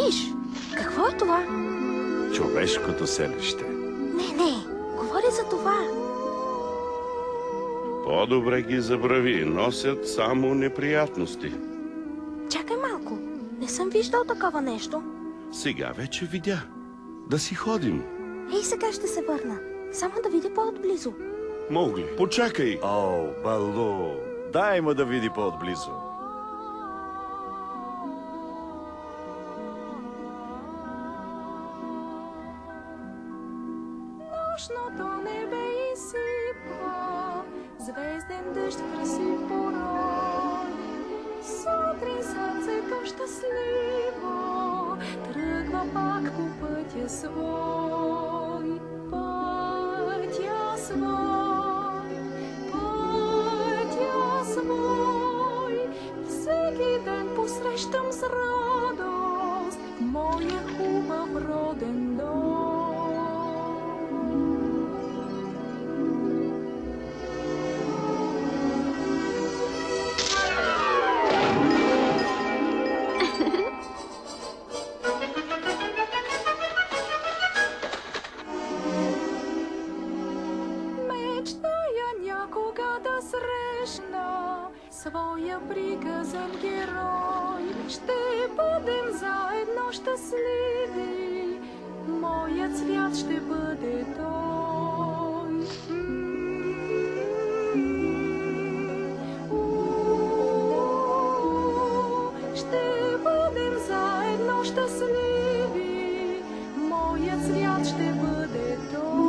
Виж, какво е това? Човешкото селище. Не, говори за това. По-добре ги забрави, носят само неприятности. Чакай малко, не съм виждал такова нещо. Сега вече видя. Да си ходим. Ей, сега ще се върна. Само да види по-отблизо. Мowgli, почакай! О, Балу, дай му да види по-отблизо. Нощното небе изсипва звезден дъжд в красив порой. Сутрин сърцето щастливо тръгва пак по пътя свой. Пътя свой. Всеки ден посрещам с радост моя хубав роден дом. Своя приказен герой, ще бъдем заедно щастливи, моят свят ще бъде той. Ще бъдем заедно щастливи, моят свят ще бъде той.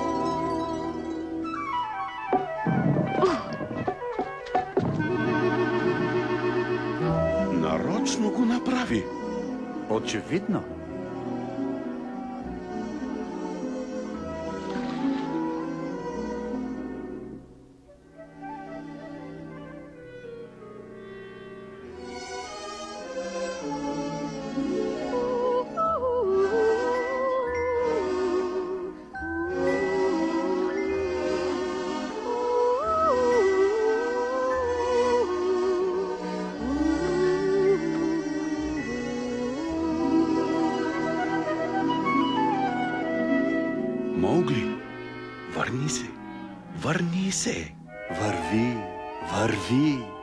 Нарочно го направи. Очевидно. Мowgli, върни се. Върни се. Върви, върви.